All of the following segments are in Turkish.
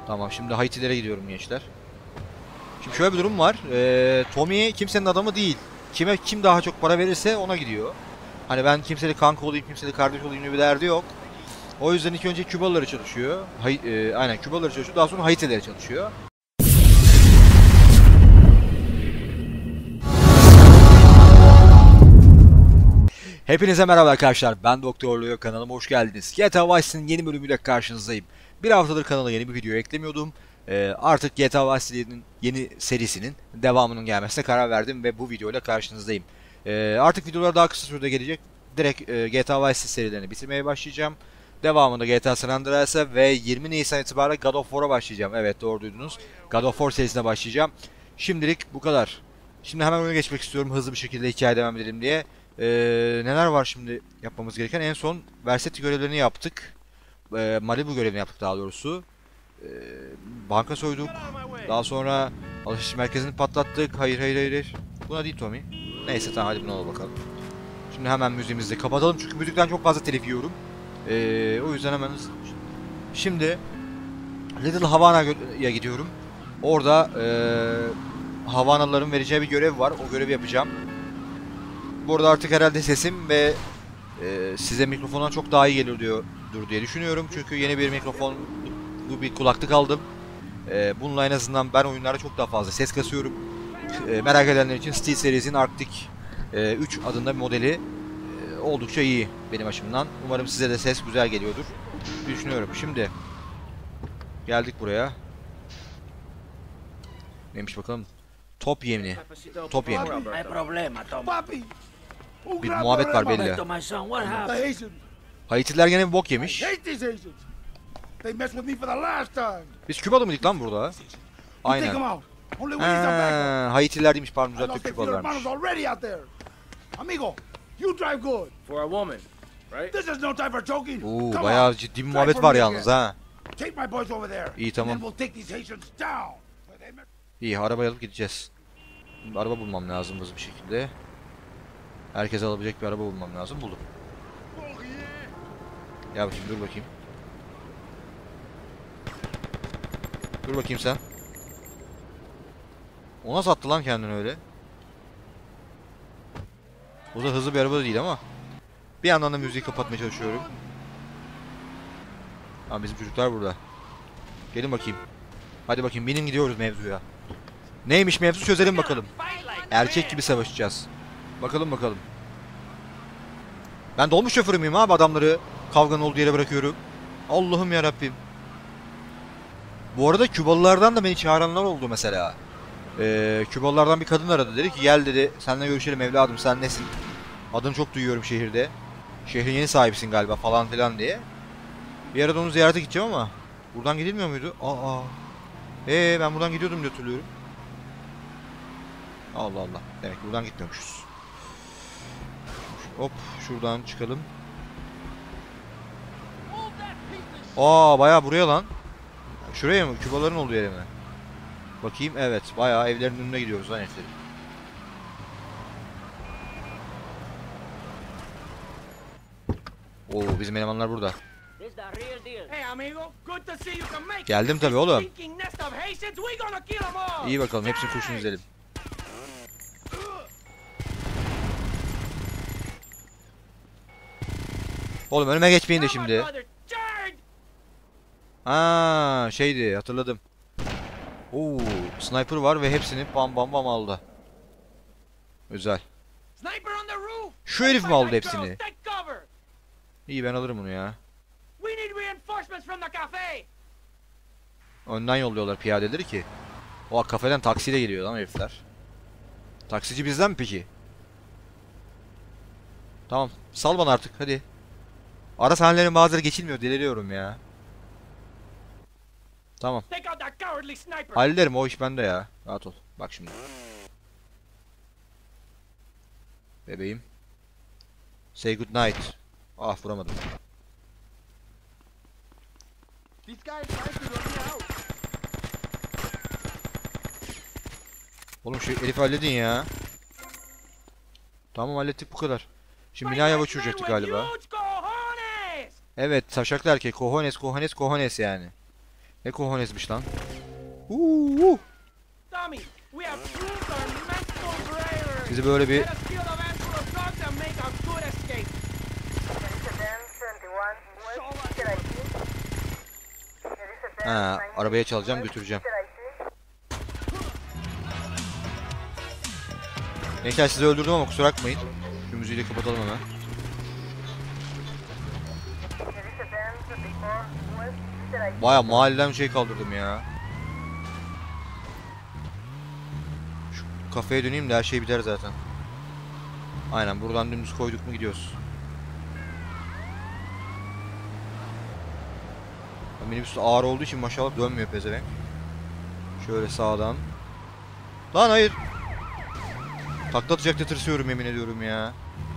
Tamam, şimdi Haitilere gidiyorum gençler. Şimdi şöyle bir durum var. Tommy kimsenin adamı değil. Kim daha çok para verirse ona gidiyor. Hani ben kimseyle kanka olayım, kimseyle kardeş olayım diye bir derdi yok. O yüzden ilk önce Kübalıları çalışıyor. Aynen Kübalıları çalışıyor. Daha sonra Haitilere çalışıyor. Hepinize merhaba arkadaşlar. Ben Doktor Leo, kanalıma hoş geldiniz. GTA Vice City'nin yeni bölümüyle karşınızdayım. Bir haftadır kanala yeni bir video eklemiyordum. Artık GTA Vice City'nin yeni serisinin devamının gelmesine karar verdim ve bu videoyla karşınızdayım. Artık videolar daha kısa sürede gelecek. Direkt GTA Vice City serilerini bitirmeye başlayacağım. Devamında GTA San Andreas'a ve 20 Nisan itibariyle God of War'a başlayacağım. Evet, doğru duydunuz. God of War serisine başlayacağım. Şimdilik bu kadar. Şimdi hemen oyuna geçmek istiyorum, hızlı bir şekilde hikaye devam edelim diye. Neler var şimdi yapmamız gereken? En son Versetti görevlerini yaptık. Malibu görevini yaptık daha doğrusu. Banka soyduk. Daha sonra alışveriş merkezini patlattık. Hayır. Buna değil Tommy. Neyse tamam, hadi buna da bakalım. Şimdi hemen müziğimizi de kapatalım çünkü müzikten çok fazla telif yiyorum. O yüzden hemen şimdi Little Havana'ya gidiyorum. Orada Havanalıların vereceği bir görev var. O görevi yapacağım. Burada artık herhalde sesim ve size mikrofondan çok daha iyi geliyordur diye düşünüyorum. Çünkü yeni bir mikrofonlu bir kulaklık aldım. Bununla en azından ben oyunlarda çok daha fazla ses kasıyorum. Merak edenler için Steel serisinin Arctic 3 adında bir modeli oldukça iyi benim açımdan. Umarım size de ses güzel geliyordur düşünüyorum. Şimdi geldik buraya. Neymiş bakalım? Top yemini. Top yemi. Bir muhabbet var belli. Haitiler gene bir bok yemiş. Biz Kübalı mıydık lan burada? Aynen. Haitiler demiş, pardon, düzelttik, Kübalılarmış. Bayağı ciddi bir muhabbet var yalnız ha. İyi, tamam. İyi, arabayı alıp gideceğiz. Şimdi araba bulmam lazım hızlı bir şekilde. Herkese alabilecek bir araba bulmam lazım. Buldum. Ya bakayım, dur bakayım. Dur bakayım sen. O nasıl attı lan kendini öyle? O da hızlı bir araba da değil ama. Bir yandan da müziği kapatmaya çalışıyorum. Ama bizim çocuklar burada. Gelin bakayım. Hadi bakayım, benim gidiyoruz mevzuya. Neymiş mevzu, çözelim bakalım. Erkek gibi savaşacağız. Bakalım. Ben dolmuş şoförü müyüm abi, adamları kavganın olduğu yere bırakıyorum. Allah'ım yarabbim. Bu arada Kübalılardan da beni çağıranlar oldu mesela. Kübalılardan bir kadın aradı, dedi ki gel dedi, seninle görüşelim evladım, sen nesin? Adını çok duyuyorum şehirde. Şehrin yeni sahibisin galiba falan filan diye. Bir arada onu ziyarete gideceğim ama buradan gidilmiyor muydu? Ben buradan gidiyordum diye hatırlıyorum. Allah. Demek ki buradan gitmiyormuşuz. Hop, şuradan çıkalım. Bayağı buraya lan. Şuraya mı? Kübaların olduğu yere mi? Bakayım, evet. Bayağı evlerin önüne gidiyoruz lan herifleri. Bizim elemanlar burada. Geldim tabii oğlum. İyi bakalım, hepsini kurşun izleyelim. Oğlum önüme geçmeyin de şimdi. Şeydi, hatırladım. Sniper var ve hepsini bam aldı. Güzel. Şu herif mi aldı hepsini? İyi, ben alırım bunu ya. Önden yolluyorlar piyadeleri ki. Kafeden taksiyle geliyor lan herifler. Taksici bizden mi peki? Tamam, sal bana artık hadi. Ara sahnelerin bazıları geçilmiyor, deliriyorum ya. Tamam. Hallederim, o iş bende ya. Rahat ol. Bak şimdi. Bebeğim. Say good night. Vuramadım. Oğlum şu herifi halledin ya. Tamam, hallettik, bu kadar. Şimdi binaya uçuracaktık galiba. Evet, taşaklı erkek. Cojones yani. Ne kohonesmiş lan. Tommy, we have proved our mental bravery. Bizi böyle bir Let us kill the Vancouver thugs and make a good escape. ha, arabaya çalacağım, götüreceğim. Gençler sizi öldürdüm ama kusura bakmayın. Şu müziği de kapatalım hemen. Baya mahalleden bir şey kaldırdım ya. Şu kafeye döneyim de her şey biter zaten. Aynen, buradan dümdüz koyduk mu gidiyoruz. Minibüs ağır olduğu için maşallah dönmüyor pezevenk. Şöyle sağdan. Lan hayır. Takla atacak da tırsıyorum, yemin ediyorum ya.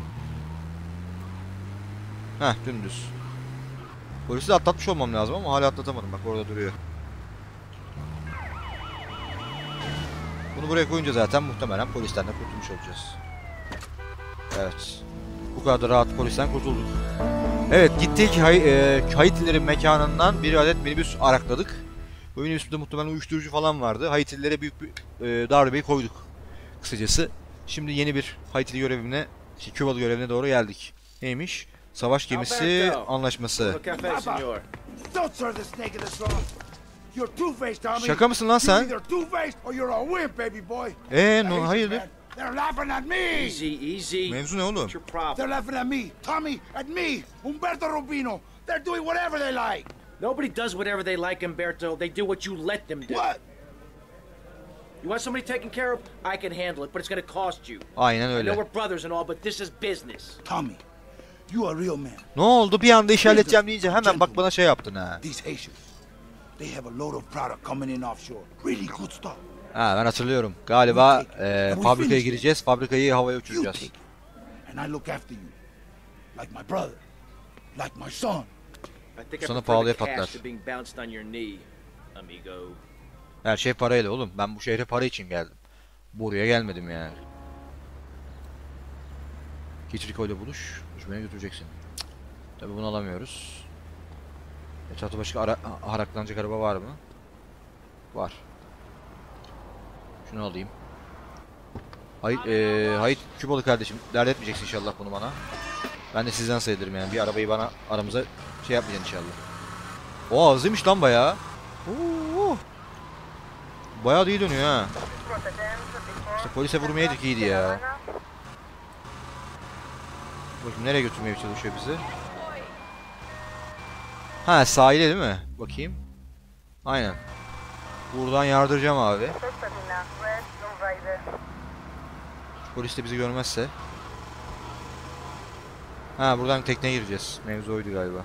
Heh, dümdüz. Polisi de atlatmış olmam lazım ama hala atlatamadım, bak orada duruyor. Bunu buraya koyunca zaten muhtemelen polisten de kurtulmuş olacağız. Evet. Bu kadar rahat polisten kurtulduk. Evet, gittik Haitililerin mekanından bir adet minibüs arakladık. Bu minibüste muhtemelen uyuşturucu falan vardı. Haitililere büyük bir darbeyi koyduk. Kısacası. Şimdi yeni bir Haitili görevine, Kübalı görevine doğru geldik. Neymiş? Savaş gemisi anlaşması. Şaka mısın lan sen? No, hayırdır? They're laughing at me. Easy. Mevzu ne oğlum? What's your problem? They're laughing at me, Tommy, at me, Humberto Rubino. They're doing whatever they like. Nobody does whatever they like, Umberto. They do what you let them do. What? You want somebody taken care of? I can handle it, but it's gonna cost you. Aynen I know öyle. we're brothers and all, but this is business. Tommy, you a real man. Ne oldu? Bir anda iş halledeceğim deyince hemen bak bana şey yaptın ha. These Haitians, they have a load of product coming in offshore. Really good stuff. Ha, ben hatırlıyorum. Galiba fabrikaya gireceğiz. Fabrikayı havaya You uçuracağız. take it, and I look after you, like my brother, like my son. I think I Sana prefer pahalıya the cash patlar. to being bounced on your knee, amigo. Her şey parayla oğlum. Ben bu şehre para için geldim. Buraya gelmedim yani. Git Rico ile buluş. Buluşmaya götüreceksin. Cık. Tabii bunu alamıyoruz. Etrafta başka haraklanacak araba var mı? Var. Şunu alayım. Hayır Kübalı kardeşim. Dert etmeyeceksin inşallah bunu bana. Ben de sizden sayılırım yani. Bir arabayı bana aramıza şey yapmayacaksın inşallah. O hızlıymış lan bayağı. Oo. Bayağı da iyi dönüyor ha. İşte polise vurmayaydık iyiydi ya. Bakayım nereye götürmeye çalışıyor bizi. Ha, sahile değil mi? Bakayım. Aynen. Buradan yardıracağım abi. Polis de bizi görmezse. Ha, buradan tekneye gireceğiz. Mevzu oydu galiba.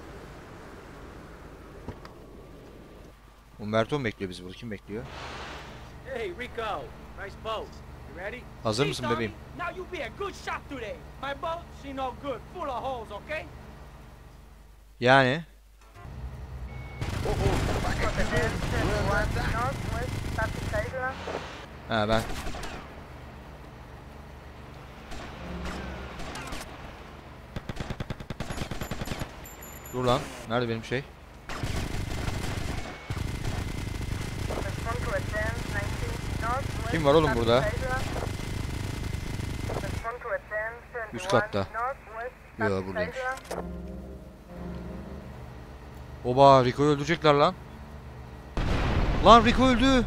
Umberto mu bekliyor bizi burada? Kim bekliyor? Hey, Rico. Nice boat. You ready? Hazır mısın bebeğim? Now you be a good shot today. My boat, she no good, full of holes, okay? Yani. Ha, ben. Dur lan. Nerede benim şey? Kim var oğlum burada? Üst katta. Yok, buradaymış. Oba, Rico'yu öldürecekler lan. Lan Rico öldü.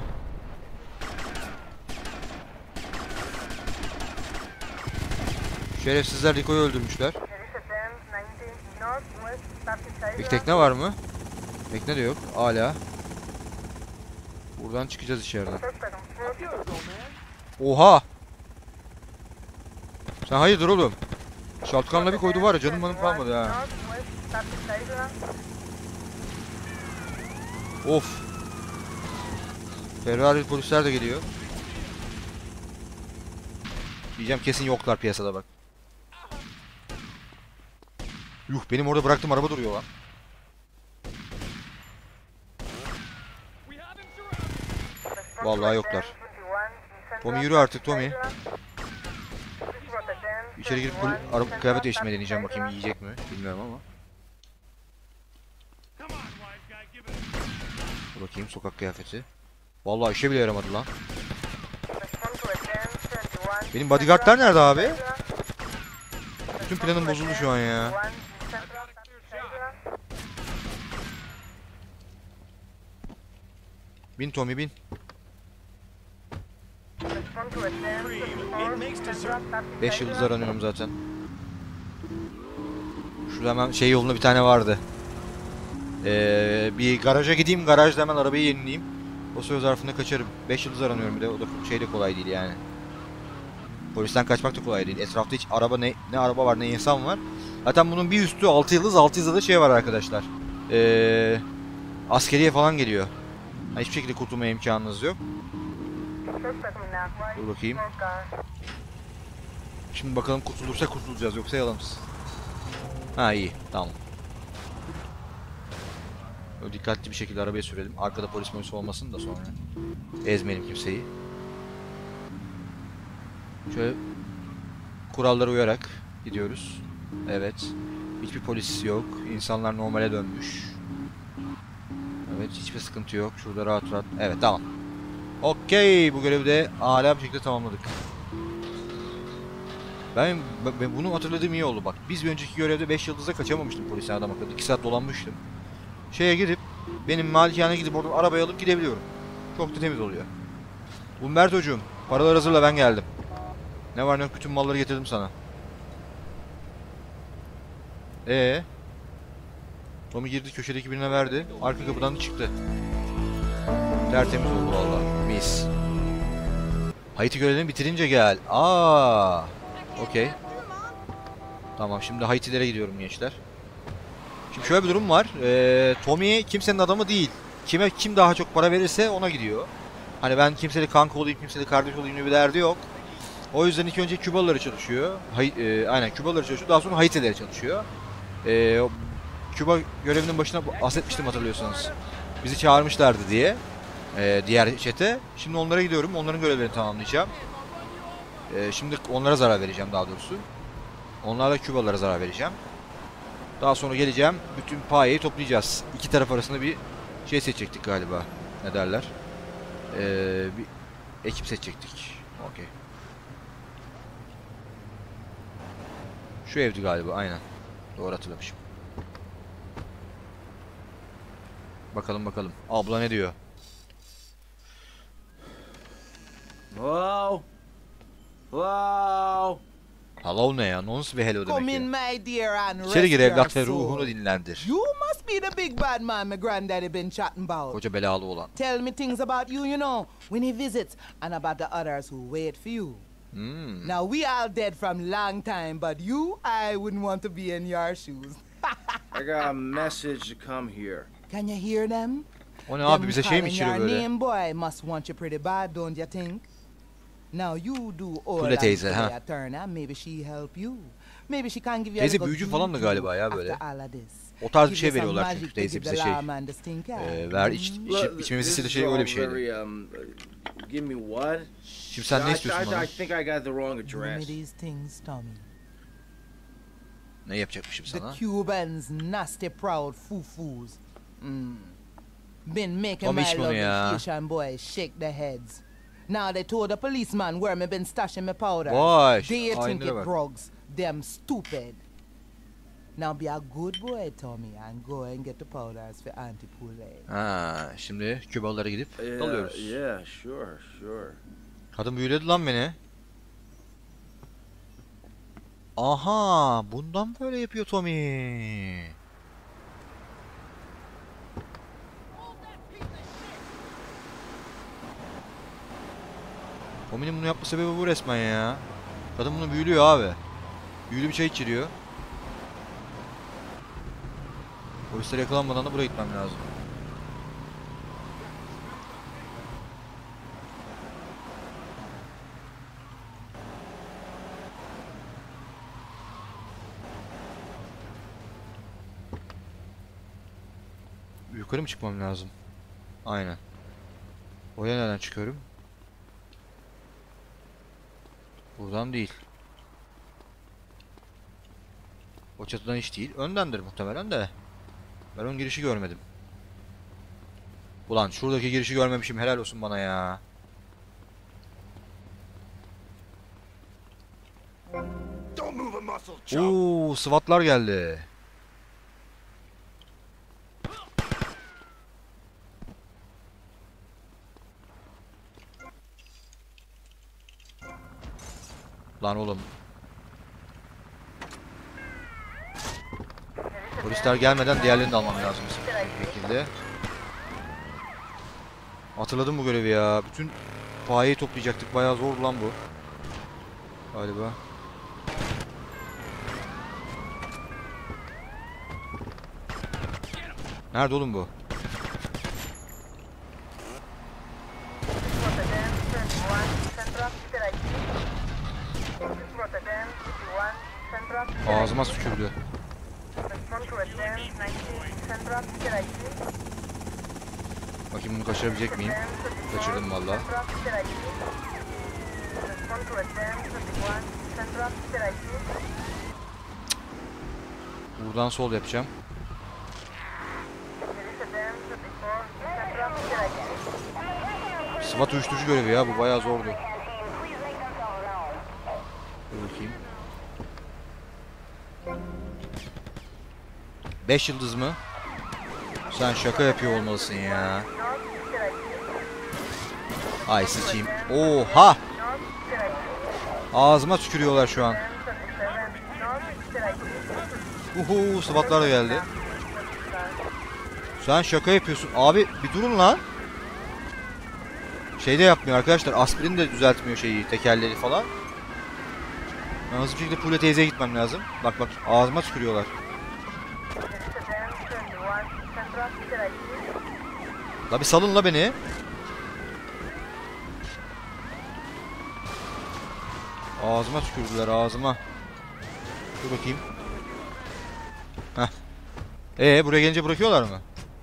Şerefsizler Rico'yu öldürmüşler. Bir tekne var mı? Tekne de yok hala. Buradan çıkacağız içeriden. Oha! Sen hayırdır oğlum? Şatkanla bir koydu var ya, canım benim kalmadı ha. Of. Ferrari polisler de geliyor. Diyeceğim kesin yoklar piyasada bak. Yuh, benim orada bıraktığım araba duruyor lan. Vallahi yoklar. Tommy yürü artık Tommy. İçeri girip kıyafet değiştirmeye deneyeceğim, bakayım yiyecek mi bilmiyorum ama. Dur bakayım sokak kıyafeti. Vallahi işe bile yaramadı lan. Benim bodyguardlar nerede abi? Bütün planım bozuldu şu an ya. Bin Tommy bin. 5 yıldız aranıyorum zaten. Şurada hemen şey yolunda bir tane vardı. Bir garaja gideyim, garajda hemen arabayı yenileyim. O süre zarfında kaçarım. 5 yıldız aranıyorum bir de, o da şey de kolay değil yani. Polisten kaçmak da kolay değil. Etrafta hiç araba ne araba var ne insan var. Zaten bunun bir üstü 6 yıldız, 6 yıldızda da şey var arkadaşlar. Askeriye falan geliyor. Yani hiçbir şekilde kurtulma imkanınız yok. Dur bakayım. Şimdi bakalım kurtulursa kurtulacağız, yoksa yalanız. Ha iyi, tamam. Böyle dikkatli bir şekilde arabaya sürelim. Arkada polis olmasın da sonra. Ezmeyelim kimseyi. Şöyle kurallara uyarak gidiyoruz. Evet. Hiçbir polis yok. İnsanlar normale dönmüş. Evet, hiçbir sıkıntı yok. Şurada rahat rahat. Evet, tamam. Okey, bu görevi de âlâ bir şekilde tamamladık. Ben bunu hatırladığım iyi oldu bak. Biz bir önceki görevde 5 yıldızda kaçamamıştım polisten adam akıllı. 2 saat dolanmıştım. Şeye gidip benim malikaneye gidip oradan arabayı alıp gidebiliyorum. Çok da temiz oluyor. Umberto'cum, paralar hazırla, ben geldim. Ne var ne yok bütün malları getirdim sana. Tommy girdi, köşedeki birine verdi. Arka kapıdan da çıktı. Tertemiz oldu vallahi. Mis. Haiti görevini bitirince gel. Okey. Tamam, şimdi Haiti'lere gidiyorum gençler. Şimdi şöyle bir durum var. Tommy kimsenin adamı değil. Kim daha çok para verirse ona gidiyor. Hani ben kimseyle kanka olayım, kimseyle kardeş olayım diye bir derdi yok. O yüzden ilk önce Kübalılara çalışıyor. Aynen Kübalılara çalışıyor. Daha sonra Haiti'lere çalışıyor. Küba görevinin başına bahsetmiştim hatırlıyorsanız. Bizi çağırmışlardı diye. Diğer çete. Şimdi onlara gidiyorum. Onların görevlerini tamamlayacağım. Şimdi onlara zarar vereceğim daha doğrusu. Onlarla Kübalılara zarar vereceğim. Daha sonra geleceğim. Bütün payeyi toplayacağız. İki taraf arasında bir şey seçecektik galiba. Ne derler? Bir ekip seçecektik. Okey. Şu evdi galiba, aynen. Doğru hatırlamışım. Bakalım. Abla ne diyor? Hello? Hello? Hello ne ya? Nasıl bir hello Come demek in, ya? my dear, and İçeri rest gir your evlat ve soul. ruhunu dinlendir. You must be the big bad man my granddaddy been chatting about. Koca belalı olan. Tell me things about you, you know, when he visits, and about the others who wait for you. Now, we all dead from long time, but you, I wouldn't want to be in your shoes. I got a message to come here. Can you hear them? O ne abi, bize şey mi calling içiriyor your böyle? name, boy, must want you pretty bad, don't you think? Now you do all Kule teyze, and ha. play a turn, and maybe she help you. Maybe she can give you a Teyze little büyücü falan da juju galiba ya böyle. after all of this. O tarz bir Give şey you some veriyorlar magic çünkü to teyze give bize the şey. lawman the stink eye. Ver Look, içmemizi this istediği is şey öyle all bir şeydi. very, give me what? Şimdi sen ne istiyorsun bana? I think I got the wrong Do me address. these things, Tommy. Ne yapacakmışım The sana? Cubans, nasty proud foo-foos. Been making Tommy my iç bunu lovely ya. Haitian boys shake their heads. Now they told the policeman where me been stashing my powder. Vay, They think hainlere it bak. drugs. Them stupid. Now be a good boy, Tommy, and go and get the powders for Auntie Poulet. Ha, şimdi Kübalılara gidip alıyoruz. Yeah, sure. Kadın büyüledi lan beni. Aha, bundan böyle yapıyor Tommy. Tommy'nin bunu yapma sebebi bu resmen ya. Kadın bunu büyülüyor abi. Büyülü bir şey içiriyor. Polisler yakalanmadan da buraya gitmem lazım. Yukarı mı çıkmam lazım? Aynen. Oraya nereden çıkıyorum? Buradan değil. O çatıdan hiç değil. Öndendir muhtemelen de. Ben ön girişi görmedim. Ulan şuradaki girişi görmemişim. Helal olsun bana ya. Don't move a muscle, chump. Oo, SWAT'lar geldi. Lan oğlum. Polisler gelmeden diğerlerini de almam lazım bir şekilde. Hatırladım bu görevi ya. Bütün payeyi toplayacaktık. Bayağı zor lan bu. Galiba. Nerede oğlum bu? Ağzıma tükürdü. Bakayım bunu kaçırabilecek miyim? Kaçırdım valla. Buradan sol yapacağım. SWAT uyuşturucu görevi ya, bu bayağı zordu. Dur bakayım. 5 yıldız mı? Sen şaka yapıyor olmalısın ya. Ay sıçayım. Oha! Ağzıma tükürüyorlar şu an. Uhu, SWAT'lar da geldi. Sen şaka yapıyorsun. Abi bir durun lan. Şey de yapmıyor arkadaşlar. Aspirin de düzeltmiyor şeyi, tekerleri falan. Ben hızlı bir şekilde Pule teyzeye gitmem lazım. Bak bak, ağzıma tükürüyorlar. La bir salın la beni. Ağzıma tükürdüler, ağzıma. Dur bakayım. Heh. Buraya gelince bırakıyorlar mı?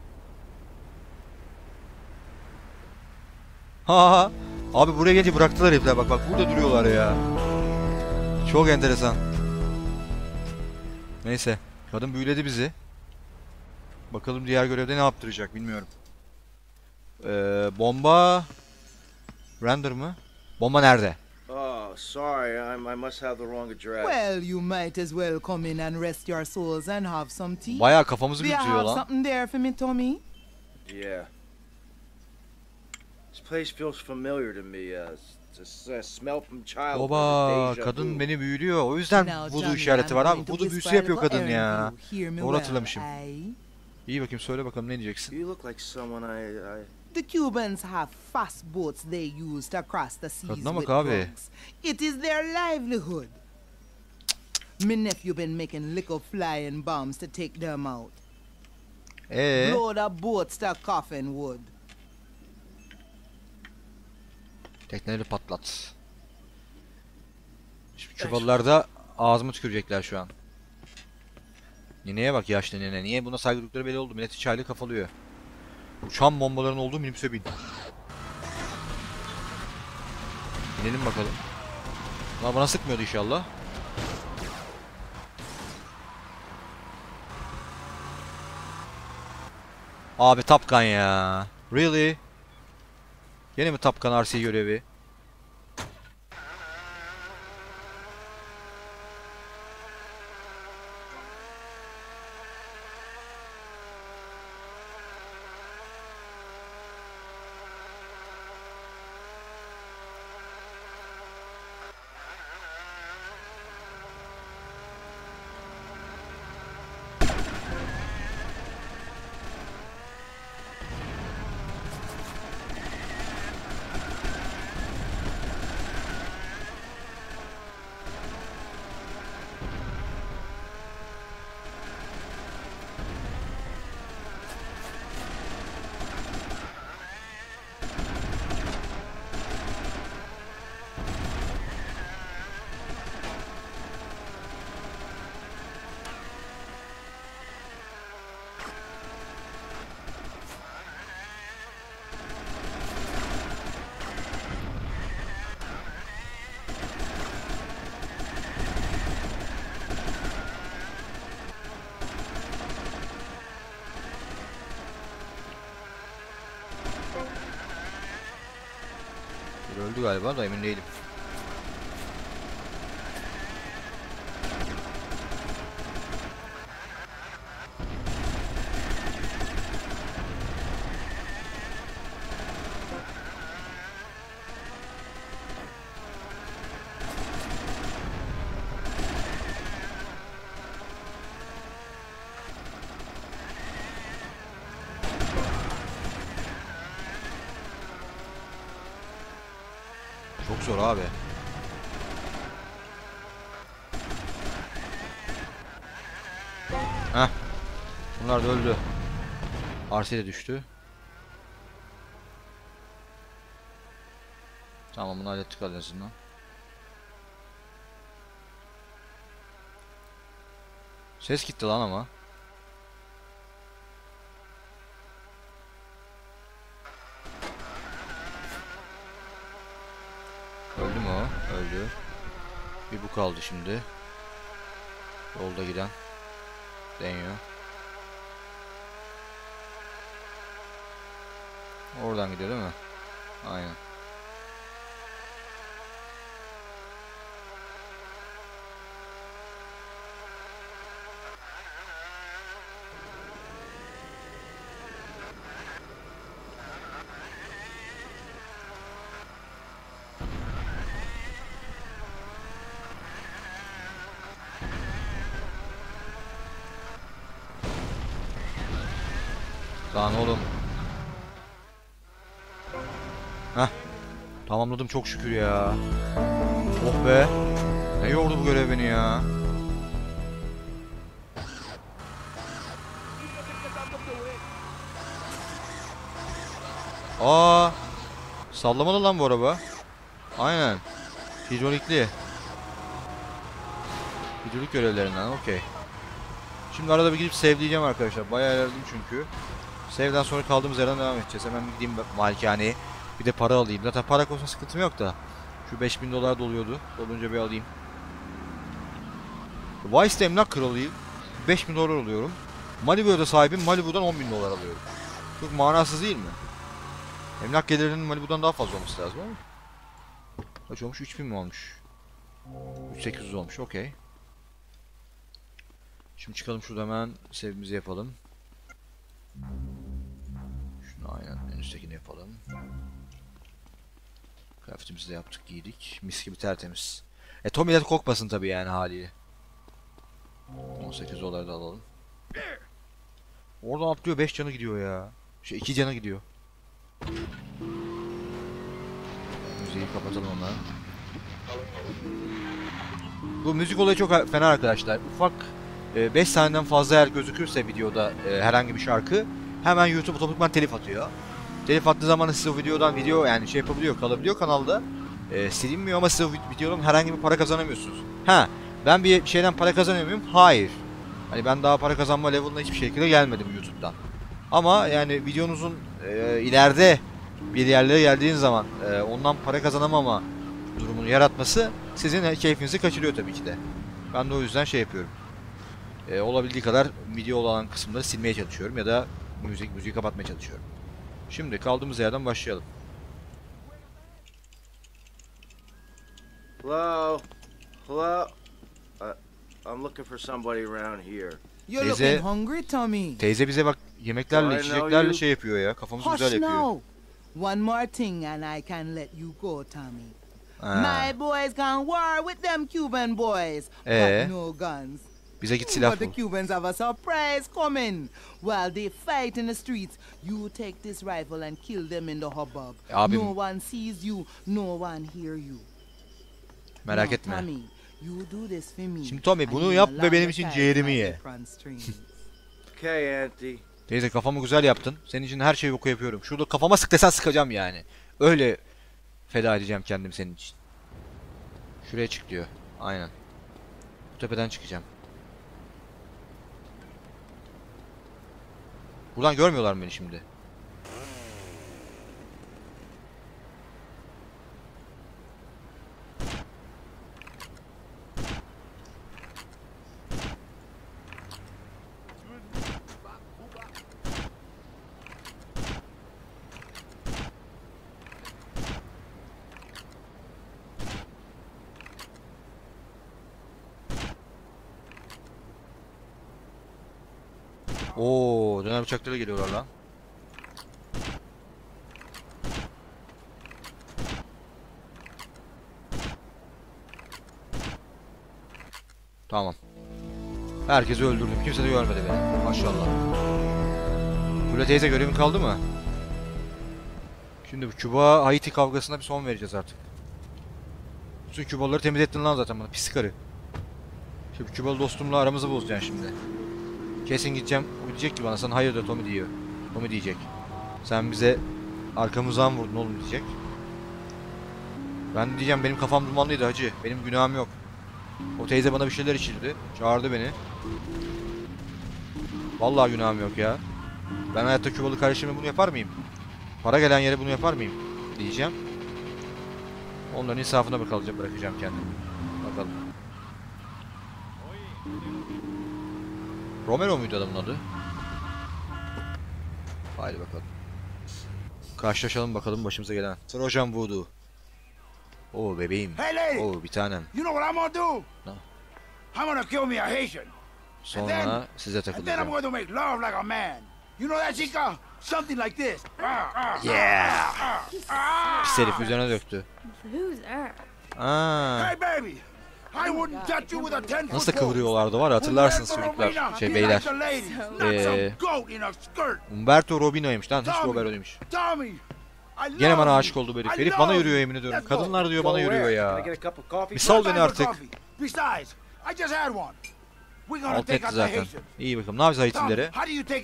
Ha. Abi buraya gelince bıraktılar herifler. Bak bak, burada duruyorlar ya. Çok enteresan. Neyse. Kadın büyüledi bizi. Bakalım diğer görevde ne yaptıracak bilmiyorum. Bomba... Render mı? Bomba nerede? Oh, sorry. I must have the wrong address. Well, you might as well come in and rest your souls and have some tea. Bayağı kafamızı Do you büyütüyor have lan. something there for me, Tommy? Yeah. This place feels familiar to me. It's a smell from childhood. Baba, deja kadın vu. beni büyülüyor. O yüzden Now, voodoo Johnny, işareti I'm var abi. going to Voodoo whisper büyüsü yapıyor a little kadın ya. errand for you. Hear me Doğru well, hatırlamışım. aye? İyi bakayım, söyle bakalım ne diyeceksin. You look like someone I The Cubans have fast boats they use to cross the seas Kadına bak with abi. drugs. It is their livelihood. My nephew been making little flying bombs to take them out. Blow the boats to coffin wood. Tekneleri patlat. Şu çuvallar da ağzıma tükürecekler şu an. Nineye bak, yaşlı nine. Niye buna saygı duydukları belli oldu. Millet çaylı kafalıyor. Uçan bombaların olduğu minibüse bin. İnelim bakalım. Ama bana sıkmıyordu inşallah. Abi Top Gun ya. Really? Yine mi Top Gun RC görevi? Biri öldü galiba da emin değilim. Çok zor abi. Heh. Bunlar da öldü. RC de düştü. Tamam, bunu hallettik en azından. Ses gitti lan ama. Öldü mü o? Öldü. Bir bu kaldı şimdi. Yolda giden. Deniyor. Oradan gidiyor değil mi? Aynen. Lan oğlum. Heh. Tamamladım çok şükür ya. Oh be. Ne yordu bu görev beni ya. Aa. Sallamalı lan bu araba. Aynen. Hidrolikli. Hidrolik görevlerinden okey. Şimdi arada bir gidip save'leyeceğim arkadaşlar. Bayağı ilerledim çünkü. Save'den sonra kaldığımız yerden devam edeceğiz. Hemen bir gideyim malikaneye. Bir de para alayım. Zaten para konusunda sıkıntım yok da. Şu 5000 dolar doluyordu. Dolunca bir alayım. Vice'de emlak kralıyım. 5000 dolar alıyorum. Malibu'da sahibim. Malibu'dan 10.000 dolar alıyorum. Çok manasız değil mi? Emlak gelirinin Malibu'dan daha fazla olması lazım ama. Kaç olmuş? 3000 mi olmuş? 3800 olmuş. Okey. Şimdi çıkalım şurada hemen save'imizi yapalım. Şunu aynen en üsttekini yapalım. Craft'imizi de yaptık, giydik. Mis gibi tertemiz. Tommy de kokmasın tabi yani haliyle. 18 dolar da alalım. Oradan atlıyor, 5 canı gidiyor ya. 2 canı gidiyor. Müziği kapatalım onları. Bu müzik olayı çok fena arkadaşlar. Ufak 5 saniyeden fazla eğer gözükürse videoda herhangi bir şarkı hemen YouTube otomatikman telif atıyor. Telif attığı zaman size o videodan yani şey yapabiliyor, kalabiliyor kanalda. Silinmiyor ama size o videodan herhangi bir para kazanamıyorsunuz. Ha, ben bir şeyden para kazanıyor muyum? Hayır. Hani ben daha para kazanma level'ına hiçbir şekilde gelmedim YouTube'dan. Ama yani videonuzun ileride bir yerlere geldiğiniz zaman ondan para kazanamama durumunu yaratması sizin keyfinizi kaçırıyor tabii ki de. Ben de o yüzden şey yapıyorum. Olabildiği kadar video olan kısımları silmeye çalışıyorum ya da müziği kapatmaya çalışıyorum. Şimdi kaldığımız yerden başlayalım. Hello? Hello? I'm looking for somebody around here. You're looking hungry, Tommy. Teyze bize bak yemeklerle, içeceklerle şey yapıyor ya. Kafamızı güzel yapıyor. Now. One more thing and I can let you go, Tommy. My boys can war with them Cuban boys, but no guns. Bize git silah bul. But the Cubans have a surprise coming. While they fight in the streets, you take this rifle and kill them in the hubbub. No one sees you, no one hear you. Merak etme. Tommy, you do this for me. Şimdi Tommy bunu yap ve benim için ciğerimi ye. Okay, Auntie. Teyze kafamı güzel yaptın. Senin için her şeyi oku yapıyorum. Şurada kafama sık desen sıkacağım yani. Öyle feda edeceğim kendimi senin için. Şuraya çık diyor. Aynen. Bu tepeden çıkacağım. Buradan görmüyorlar mı beni şimdi? Oo, döner bıçakları geliyorlar lan. Tamam. Herkesi öldürdüm. Kimse de görmedi beni. Maşallah. Kule teyze görevin kaldı mı? Şimdi bu Küba Haiti kavgasına bir son vereceğiz artık. Bütün Kübalıları temizlettin lan zaten bana. Pis karı. Şimdi Kübalı dostumla aramızı bozacaksın şimdi. Kesin gideceğim. O diyecek ki bana, sen hayırdır Tommy diyor. Tommy diyecek. Sen bize arkamızdan vurdun oğlum diyecek. Ben diyeceğim benim kafam dumanlıydı hacı. Benim günahım yok. O teyze bana bir şeyler içirdi. Çağırdı beni. Vallahi günahım yok ya. Ben hayatta Kübalı kardeşime bunu yapar mıyım? Para gelen yere bunu yapar mıyım? Diyeceğim. Onların insafına bırakacağım kendimi. Bakalım. Romero muydu adamın adı? Haydi bakalım. Karşılaşalım bakalım başımıza gelen. Trojan Voodoo. Oo bebeğim. Hey lady! Oo bir tanem. You know what I'm gonna do? No. I'm gonna kill me a Haitian. Sonra size And then I'm takılacağım. going to make love like a man. You know that, chica? Something like this. Yeah! Pis herif üzerine döktü. Loser. Aa. Hey baby! I wouldn't touch you with a 10-foot Nasıl da pole. kıvırıyorlardı var ya, hatırlarsınız çocuklar. Beyler. Umberto Robino'ymuş lan, hiç Roberto'ymuş. Gene bana aşık oldu bu herif. Herif bana yürüyor yemin ediyorum. Kadınlar diyor bana yürüyor ya. Bir sal beni artık. Alt etti zaten. İyi bakalım. Ne yapacağız Haiti'lilere?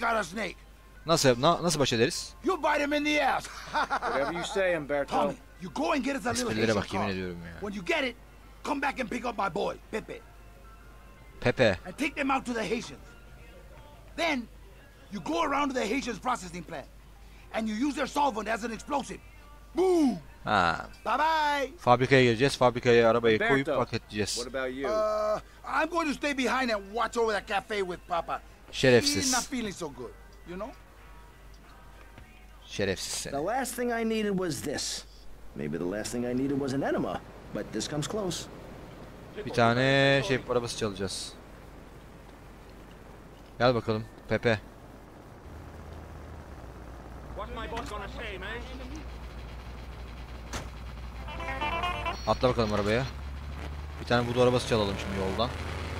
Nasıl baş ederiz? Whatever you say, Umberto. Esprilere bak yemin ediyorum ya. When you get it, come back and pick up my boy, Pepe, Pepe. and take them out to the Haitians. Then, you go around to the Haitians' processing plant, and you use their solvent as an explosive. Boom! Ha. Bye bye! Fabrikaya gireceğiz. Fabrikaya arabayı koyup Umberto, paketleyeceğiz. what about you? I'm going to stay behind and watch over that cafe with Papa. Şerefsiz. He's not feeling so good, you know? Şerefsiz seni. The last thing I needed was this. Maybe the last thing I needed was an enema, but this comes close. Bir tane arabası çalacağız. Gel bakalım Pepe. Atla bakalım arabaya. Bir tane budu arabası çalalım şimdi yoldan.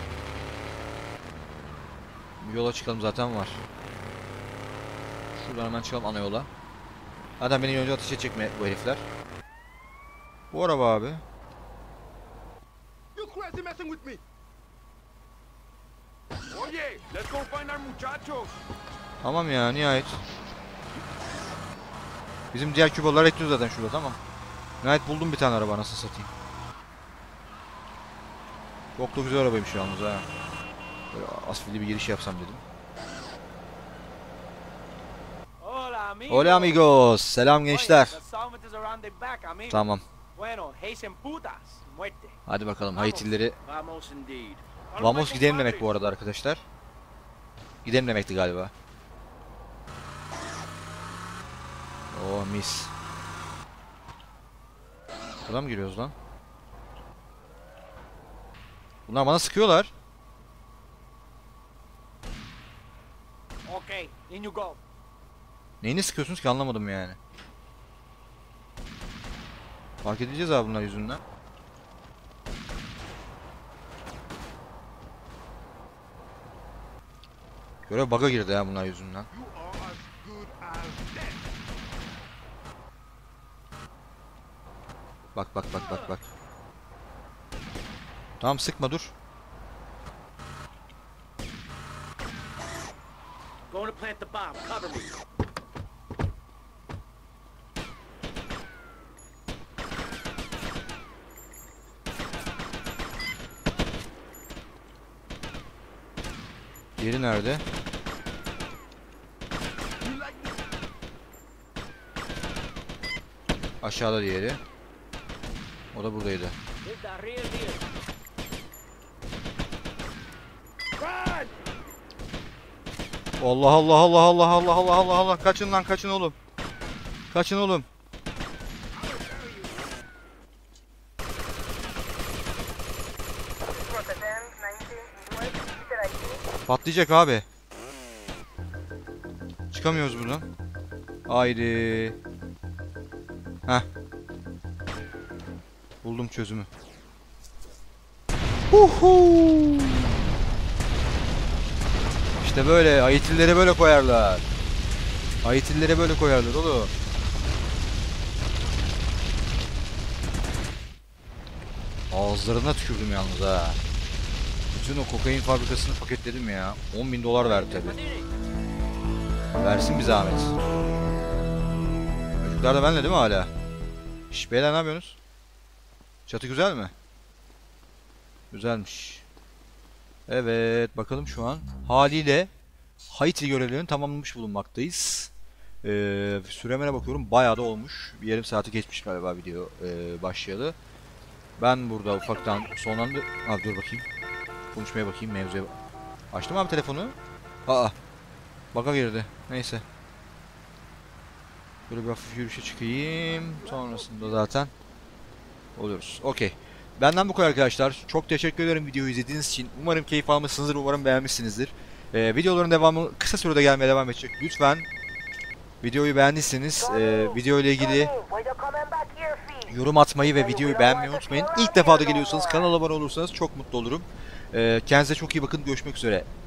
Yola çıkalım zaten var. Şuradan hemen çıkalım ana yola. Zaten beni önce ateşe çekme bu herifler. Bu araba abi. You crazy messing with me? Oye, let's go find our muchachos. Tamam ya nihayet. Bizim diğer Kübalılar ekliyor zaten şurada, tamam. Nihayet buldum bir tane araba, nasıl satayım. Çok da güzel arabaymış yalnız ha. Böyle asfili bir giriş yapsam dedim. Hola amigos. Hola amigos. Selam gençler. Oye, the solvent is around the back, amigo. Tamam. Bueno, Haitian putas, muerte. Hadi bakalım Haitilileri. Vamos indeed. Vamos gidelim demek bu arada arkadaşlar. Gidelim demekti galiba. Oh mis. Buradan mı giriyoruz lan? Bunlar bana sıkıyorlar. Okay, in you go. Neyini sıkıyorsunuz ki anlamadım yani. Fark edeceğiz abi bunlar yüzünden. Görev bug'a girdi ya bunlar yüzünden. Bak bak bak bak bak. Tamam sıkma dur. Going to plant the bomb. Cover me. Yeri nerede? Aşağıda diğeri. O da buradaydı. It's the real deal. Allah Allah Allah Allah Allah Allah Allah Allah, kaçın lan, kaçın oğlum. Kaçın oğlum. Patlayacak abi. Çıkamıyoruz buradan. Haydi. Heh. Buldum çözümü. Huhu. İşte böyle ayetillere böyle koyarlar. Ayetillere böyle koyarlar oğlum. Ağızlarına tükürdüm yalnız ha. Bütün o kokain fabrikasını paketledim ya. 10.000 dolar verdi tabi. Versin bir zahmet. Çocuklar da benimle değil mi hala? Şş beyler ne yapıyorsunuz? Çatı güzel mi? Güzelmiş. Evet bakalım şu an. Haliyle Haiti görevlerini tamamlamış bulunmaktayız. Süremene bakıyorum bayağı da olmuş. Bir yarım saati geçmiş galiba video başlayalı. Ben burada ufaktan sonlandı. Abi dur bakayım. Konuşmaya bakayım mevzuya. Açtım abi telefonu. Aa. Baka girdi. Neyse. Böyle bir hafif yürüyüşe çıkayım. Sonrasında zaten oluyoruz. Okey. Benden bu kadar arkadaşlar. Çok teşekkür ederim videoyu izlediğiniz için. Umarım keyif almışsınızdır. Umarım beğenmişsinizdir. Videoların devamı kısa sürede gelmeye devam edecek. Lütfen videoyu beğendiyseniz video ile ilgili yorum atmayı ve videoyu beğenmeyi unutmayın. İlk defa da geliyorsanız kanala abone olursanız çok mutlu olurum. Kendinize çok iyi bakın. Görüşmek üzere.